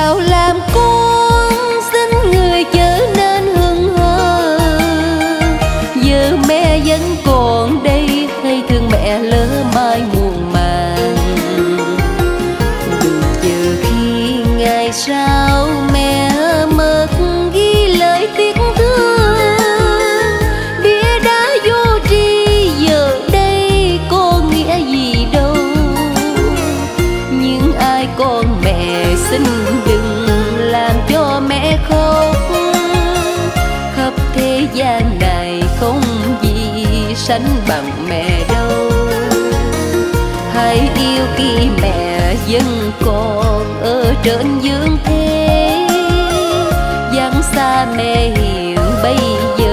sao làm con xin người chớ nên hững hờ. Giờ mẹ vẫn còn đây, hay thương mẹ lỡ mai muộn màng. Đừng chờ khi ngày sau mẹ mất ghi lời tiếc thương. Bia đá vô tri giờ đây có nghĩa gì đâu. Nhưng ai con mẹ xin đừng làm cho mẹ khóc. Khắp thế gian này không gì sánh bằng mẹ đâu. Hãy yêu khi mẹ vẫn còn ở trên dương thế. Vắng xa mẹ hiền bây giờ